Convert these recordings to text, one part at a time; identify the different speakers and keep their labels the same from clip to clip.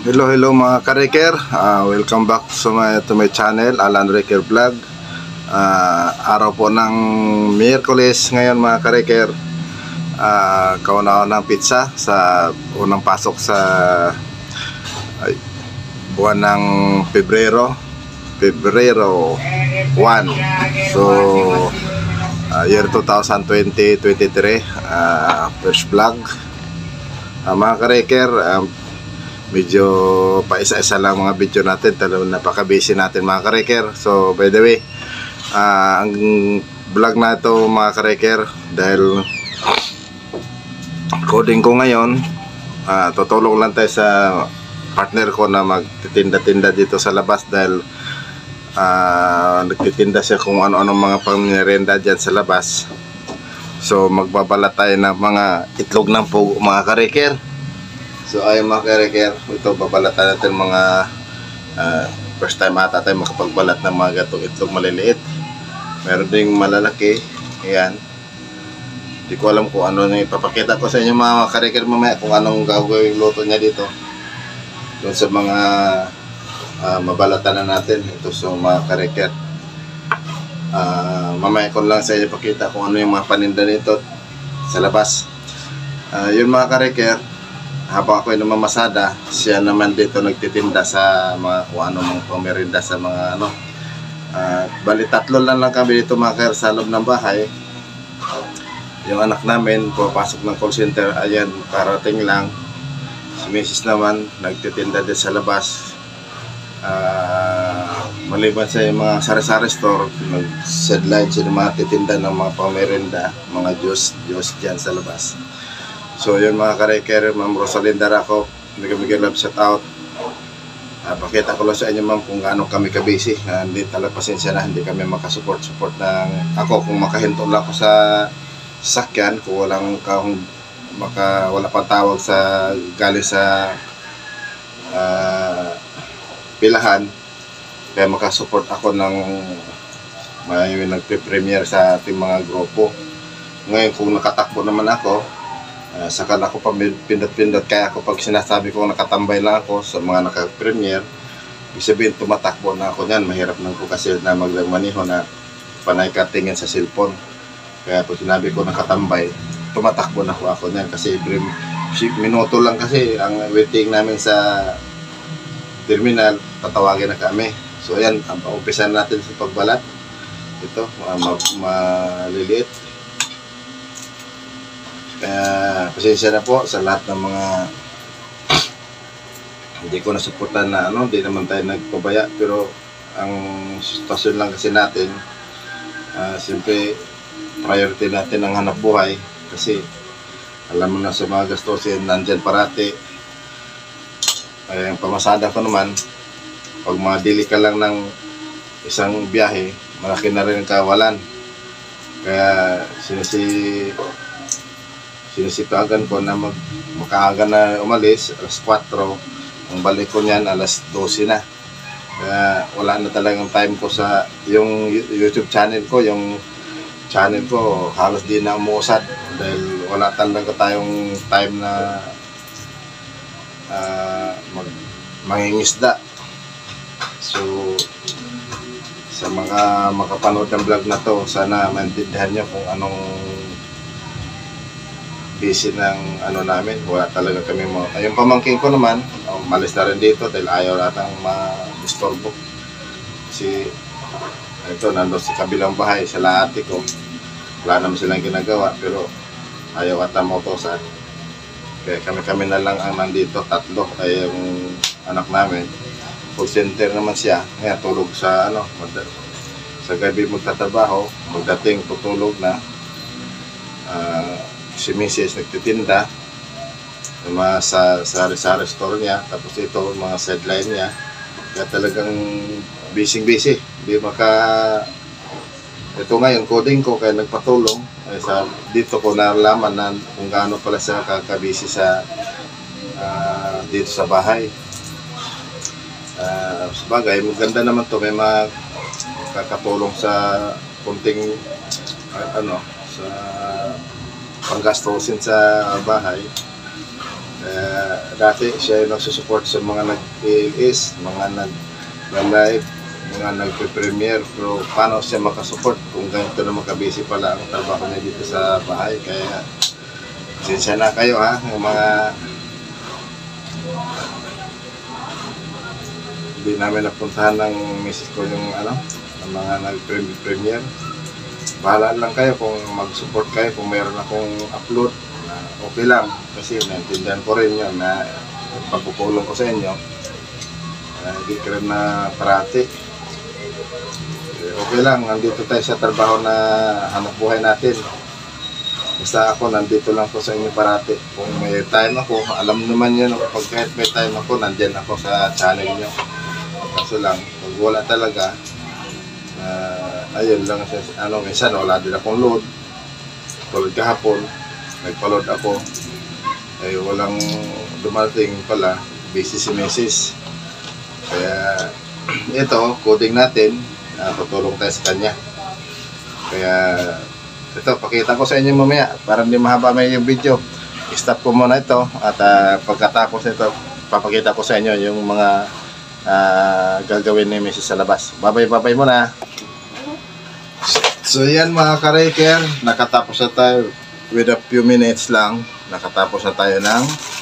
Speaker 1: Hello mga ka-Reker, welcome back to my channel, Alan Reker Vlog. Araw po ng Miyerkules ngayon mga ka-Reker. Kauna-una ng pizza sa unang pasok sa buwan ng Pebrero 1. So year 2020-23, first vlog. Mga ka-Reker, medyo paisa-isa lang mga video natin, talagang napaka-busy natin mga ka-Reker. So by the way, ang vlog na ito mga ka-Reker, dahil coding ko ngayon, tutulong lang tayo sa partner ko na magtitinda-tinda dito sa labas, dahil nagtitinda siya kung ano-anong mga pangmerenda dyan sa labas. So magbabalat tayo ng mga itlog ng pugo mga ka-Reker. So ayun mga ka-Reker, ito babalatan natin mga first time ata tayo makapagbalat ng mga gatong itlog maliliit. Meron ding malalaki. Ayan. Hindi ko alam kung ano na ipapakita ko sa inyo mga ka-Reker mamaya, kung anong gagawin luto niya dito doon sa mga mabalatan na natin. Ito so mga ka-Reker, mamaya ko lang sa inyo ipakita kung ano yung mga paninda nito sa labas. Yun mga ka-Reker, habang ako ay namamasada, siya naman dito nagtitinda sa mga kung ano mga pamerinda sa mga ano. Bali tatlo lang kami dito mga ka-Reker sa loob ng bahay. Yung anak namin pumapasok ng call center, ayan, parating lang. Si Mrs. naman nagtitinda din sa labas. Maliban sa mga sari-sari store, nag-sideline siya ng mga titinda ng mga pamerinda, mga juice dyan sa labas. So yun mga ka-Reker, Ma'am Rosalinda Racco, bigyan love shout out. Pakita ko lang sa inyo ma'am kung gaano kami ka-busy. Hindi talaga, pasensya na, hindi kami makasupport ng ako. Kung makahinto lang ako sa sasakyan, kung wala pang tawag sa galing sa pilahan, kaya makasupport ako ng may nagpe-premiere sa ating mga grupo. Ngayon kung nakatakbo naman ako, saka ako pa pindot-pindot, kaya ako pag sinasabi ko nakatambay lang ako sa mga naka-premiere, ibig sabihin tumatakbo na ako niyan. Mahirap na po kasi na magmaniho na panay ka tingin sa cellphone. Kaya pag sinabi ko nakatambay, tumatakbo na ako niyan, kasi every minuto lang kasi ang waiting namin sa terminal, tatawagin na kami. So ayan, ang umpisa natin sa pagbalat. Ito, maliliit. Kaya pasensya na po sa lahat ng mga hindi ko nasuportan na ano, hindi naman tayo nagpabaya, pero ang sitwasyon lang kasi natin, siyempre priority natin ang hanap buhay, kasi alam mo na sa mga gastusin nandyan parati. Ang pamasada ko naman, pag madili ka lang ng isang biyahe, malaki na rin ang kawalan. Kaya sinisipagan ko na makaaga na umalis, alas 4, ang balik ko niyan alas 12 na. Kaya wala na talagang time ko sa yung YouTube channel ko. Yung channel ko halos di na umuusad dahil wala talaga tayong time na mangingisda. So sa mga makapanood ng vlog na to, sana maintindihan nyo kung anong busy ng ano namin. Wala talaga kami yung pamangkin ko naman, malis na rin dito dahil ayaw natang ma-disturbo. Kasi ito, nandun sa kabilang bahay, sa laati ko, wala naman silang ginagawa, pero ayaw ata motosan. Kaya kami na lang ang nandito, tatlo. Ay yung anak namin, call center naman siya, ngayon tulog sa ano, sa gabi magtatrabaho, magdating tutulog na. Si Mrs. nagtitinda mga sa store niya, tapos ito mga sideline niya, kaya talagang busy. Hindi ito ngayon coding ko, kaya nagpatulong ay dito ko nalaman na kung gaano pala siya kakabisi sa dito sa bahay. Sabagay maganda naman to, may makakatulong sa kunting sa panggastusin sa bahay. Dati siya yung nagsusupport sa mga nag-PLS, mga nag-live, mga nag-premiere. Pero paano siya makasupport kung ganito na makabisi pala ang trabaho niya dito sa bahay? Kaya sinsya na kayo ha, yung mga hindi namin napuntahan ng misis ko yung ng mga nag-premiere. Bahala lang kayo kung mag-support kayo, kung mayroon akong upload, okay lang. Kasi naintindihan ko rin yun na pagpupulong ko sa inyo. Hindi ko rin na parati. Okay lang, nandito tayo sa trabaho na hanap buhay natin. Basta ako, nandito lang po sa inyo parati. Kung may time ako, alam naman yun, pag kahit may time ako, nandyan ako sa channel nyo. Kaso lang, pag wala talaga, ayun lang, minsan wala din akong load. Tulad kahapon, nagpa-load ako, ay walang dumating pala, busy si Mrs. Kaya, ito, coding natin, tutulong tayo sa kanya. Kaya, ito, pakita ko sa inyo mamaya, para hindi mahaba may yung video. I-stop ko muna ito, at pagkatapos nito, papakita ko sa inyo yung mga gagawin ni Mrs. sa labas. Babay muna. So yan mga ka-raker, nakatapos na tayo with a few minutes lang. Nakatapos na tayo ng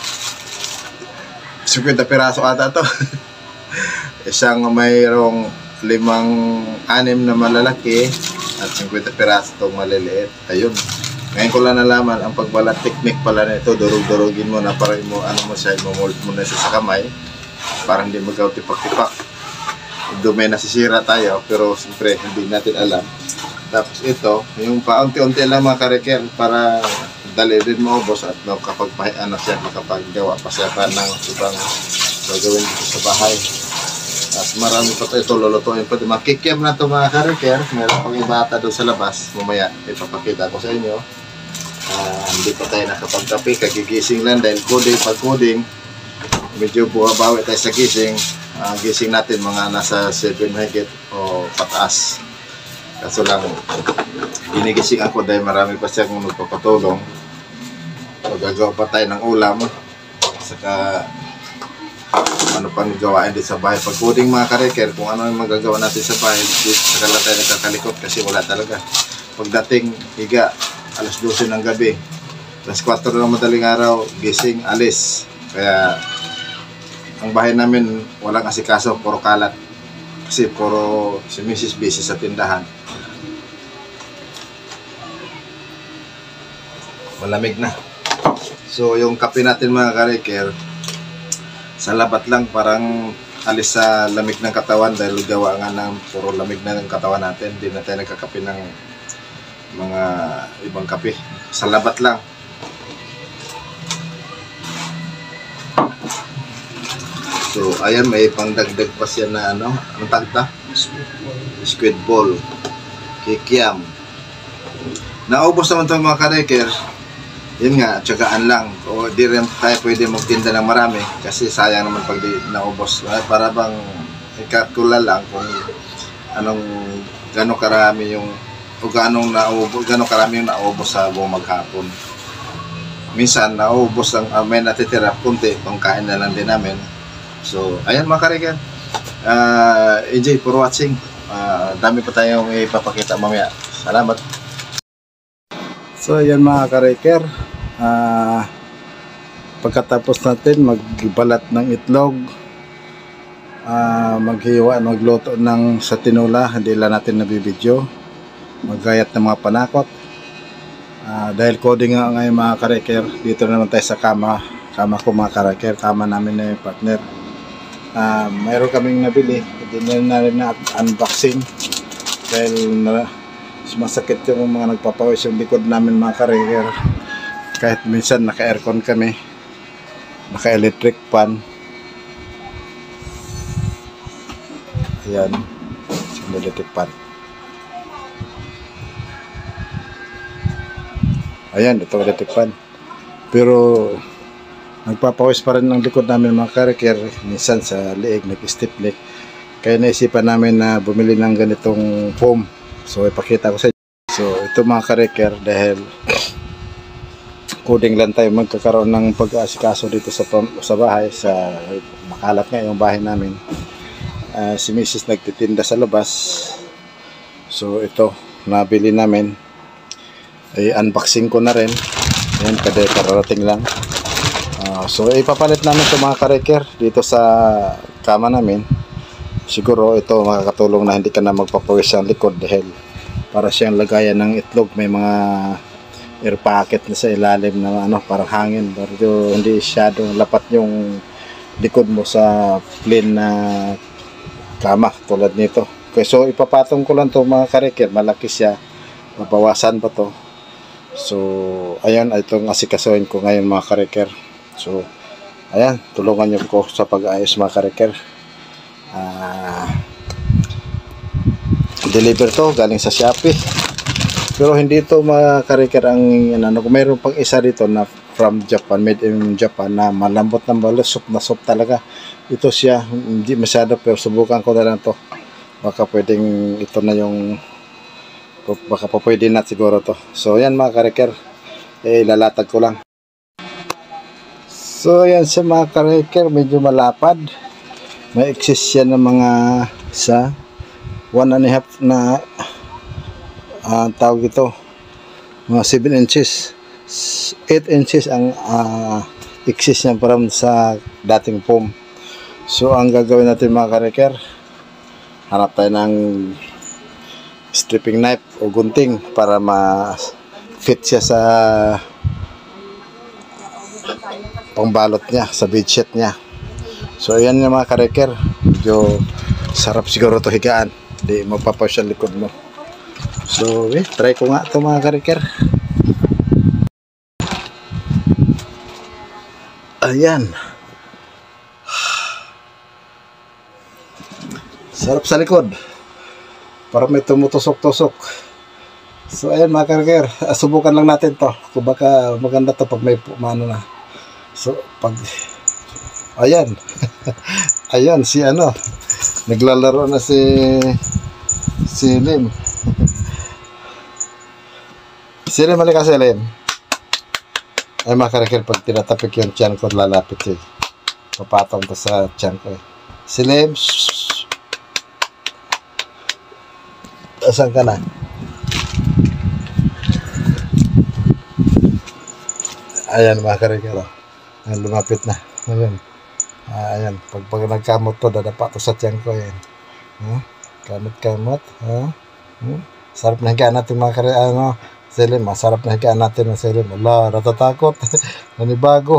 Speaker 1: 50 piraso ata to. Isang mayroong 6 na malalaki at 50 piraso itong maliliit. Ayun. Ngayon ko lang nalaman ang pagbalat technique pala nito. Durug-durugin mo na para mo siya, mold mo na siya sa kamay para hindi magaw-tipak-tipak. May nasisira tayo pero siyempre hindi natin alam. Tapos ito, yung paunti-unti lang mga ka-raker para dali din maubos at makapaggawa pa siya pa ng ibang gagawin dito sa bahay. At marami pa ito lulutuin pa. Makikiam na ito mga ka-raker. Meron pang ibata doon sa labas. Mamaya ipapakita ko sa inyo. Hindi pa tayo nakapagkape. Kagigising lang dahil pag-coding medyo buhabawi tayo sa gising. Gising natin mga nasa 7 higit o pataas. Kaso lang ginigising ako dahil marami pa siyang magpapatulong. Magagawa pa tayo ng ulam. Saka ano pang gawain din sa bahay. Pag coding mga ka-raker, kung ano yung magagawa natin sa bahay, saka lang tayo nagkakalikot kasi wala talaga. Pagdating higa, alas 12 ng gabi, alas 4 ng madaling araw, gising, alis. Kaya ang bahay namin walang asikaso, puro kalat. Kasi puro si Mrs. busy sa tindahan. Malamig na. So yung kape natin mga ka-raker, sa labat lang, parang alis sa lamig ng katawan dahil gawa nga ng puro lamig na ng katawan natin. Hindi na tayo nagkakape ng mga ibang kape. Sa labat lang. So ayan, may pangdagdag pa siya na anong tagta? Squid ball. Kikiam. Naubos naman ito mga ka-raker. Yun nga, tsagaan lang. O di rin tayo pwede magtinda ng marami kasi sayang naman pag di naubos. Para bang ikatula lang kung gano'ng karami yung o gano'ng karami yung naubos sa buong maghapon. Minsan naubos lang, may natitira kunti, pangkain na lang din namin. So ayan mga ka-raker, enjoy for watching. Dami pa tayong ipapakita mamaya. Salamat. So ayan mga ka-raker, pagkatapos natin magbalat ng itlog, magluto ng sa tinula, hindi lang natin nabibidyo, maggayat ng mga panakot. Dahil coding nga ngayon mga ka-raker, dito naman tayo sa kama ko mga ka-raker, kama namin na yung partner. Mayroon kaming nabili, hindi na rin na unboxing dahil masakit yung mga nagpapawis yung likod namin mga ka-raker. Kahit minsan naka-aircon kami, naka-electric fan. Ayan, yung electric fan. Ayan, ito electric fan. Pero nagpapawis pa rin ang likod namin mga ka-raker. Minsan sa liig, nag-step leg. Kaya naisipan namin na bumili ng ganitong foam. So ipakita ko sa inyo. So ito mga ka-raker, dahil
Speaker 2: coding lang tayo magkakaroon ng pag-aasikaso dito sa bahay, sa makalat nga yung bahay namin. Si Mrs. nagtitinda sa labas, so ito nabili namin, ay unboxing ko na rin. Ayan, kararating lang. So ipapalit namin ito mga kareker dito sa kama namin. Siguro ito makakatulong na hindi ka na magpapawis ang likod, dahil para siyang lagayan ng itlog, may mga air pocket na sa ilalim na parang hangin, pero hindi masyadong lapat yung likod mo sa plain na kama tulad nito. Okay, so ipapatong ko lang to mga kareker, malaki siya, mabawasan pa to. So ayan, itong asikasuhin ko ngayon mga kareker. So ayan, tulungan nyo ko sa pag-ayos mga kareker. Deliver to galing sa Shopee, pero hindi to mga kareker ang kung mayroon pang isa dito na from Japan, made in Japan, na malambot ng balos, soup na soup talaga. Ito siya, hindi masyado, pero subukan ko na lang to. Baka pwedeng ito na yung, baka pa pwede na siguro to. So yan mga kareker, lalatag ko lang. So yan siya mga kareker, medyo malapad. May excess siya ng mga sa 1.5 na tawag ito, mga 7 inches, 8 inches ang excess niya from sa dating foam. So ang gagawin natin mga kareker, hanap tayo ng stripping knife o gunting para ma-fit siya sa pangbalot niya, sa bedsheet niya. So ayan yung mga kareker, medyo sarap siguro to higaan, di mapapaw siya likod mo. So try ko nga to mga kareker. Ayan, sarap sa likod, parang may tumutusok-tusok. So ayan mga kareker, subukan lang natin to kung baka maganda to pag may mano na. So pag ayan ayan si naglalaro na si Lim. Lim, halika si Lim. Ay mga kareker, pag tinatapik yung tiyan ko, lalapit eh. Papatong to sa tiyan ko eh. Si Lim, asan ka na? Ayan mga kareker, lumapit na. Ayan. Ayan, pag nagkamot to, dadapa to sa tiyan ko yan. Kamot. Sarap na higaan natin mga kareker, Selim, masarap na higaan natin ng Selim. Wala, natatakot. Nanibago.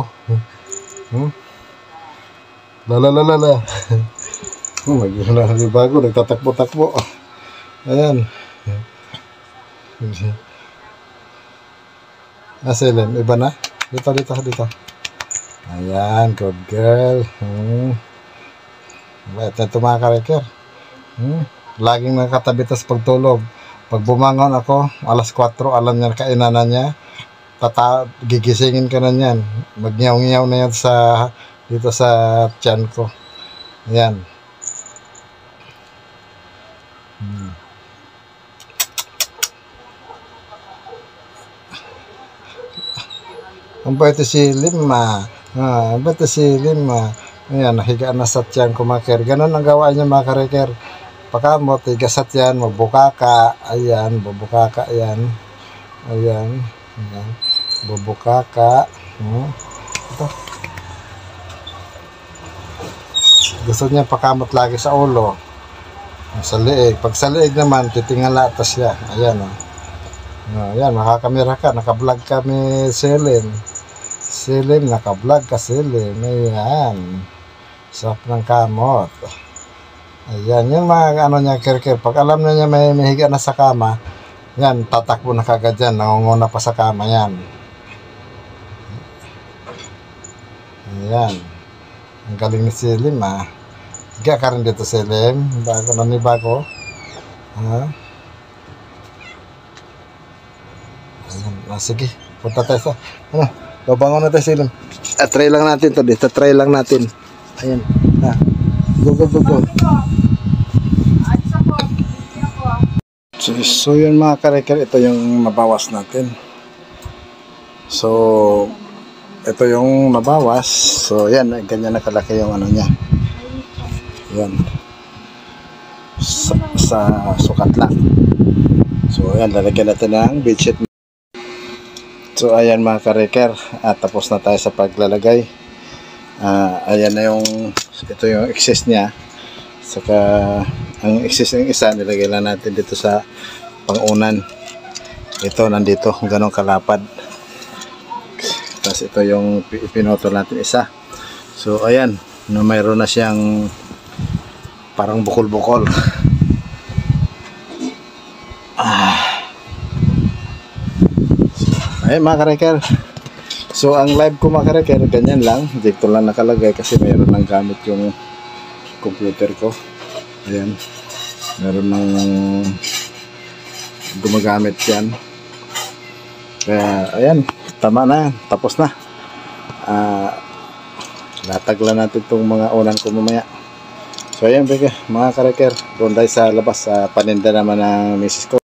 Speaker 2: Lalalala. Nanibago, nagtatakbo-takbo. Ayan. Selim, iba na? Dito. Ayan, good girl. Ito mga kareker. Laging nakatabi tas pagtulog. Pag bumangon ako, alas 4, alam niya kainanan niya. Gigisingin ka na niyan. Magniyaw-ngiyaw na yan dito sa tiyan ko. Ayan. Ang bait si Lima. Ang bait si Lima. Ayan, nahigaan na sa tiyan ko mga kareker. Ganun ang gawain niya mga kareker. Pakamot, igasat yan, mabukaka. Ayan, bubukaka yan. Ayan. Bubukaka. Ito. Gusto niya pakamot lagi sa ulo. Sa liig. Pag sa liig naman, titingala ito siya. Ayan o. Ayan, makakamera ka. Nakablog kami Selim. Selim, nakablog ka Selim. Ayan. Sarap ng kamot. Ayan, yung mga niya kareker. Pag alam na niya may higa na sa kama, yan, tatakbo na kagad yan. Nangunguna pa sa kama yan. Ayan. Ang galing ni Selim Higa ka rin dito Selim. Bago. Ayan, sige. Punta tayo sa babangon na tayo Selim. Try lang natin to dito. Try lang natin. Ayan. Go. So yun mga kareker, ito yung mabawas natin. So, ito yung nabawas. So, yan, ganyan na kalaki yung ano niya. Yan. Sa sukat lang. So, ayan, lalagyan natin ng bedsheet. So, ayan mga kareker, tapos na tayo sa paglalagay. Ayan na yung, ito yung excess niya. Saka, ang excess ng isa, nilagay lang natin dito sa pangunan. Ito, nandito, ganong kalapad. Tapos ito yung pinotol natin isa. So, ayan, mayroon na siyang parang bukol-bukol. Ay mga kareker, so ang live ko mga kareker, ganyan lang, dito lang nakalagay kasi mayroon nang gamit yung computer ko. Ayan, mayroon nang gumagamit yan, kaya ayan, tama na yan, tapos na. Latag lang natin itong mga unan ko mamaya. So ayan mga kareker, doon tayo sa labas, paninda naman ng misis ko.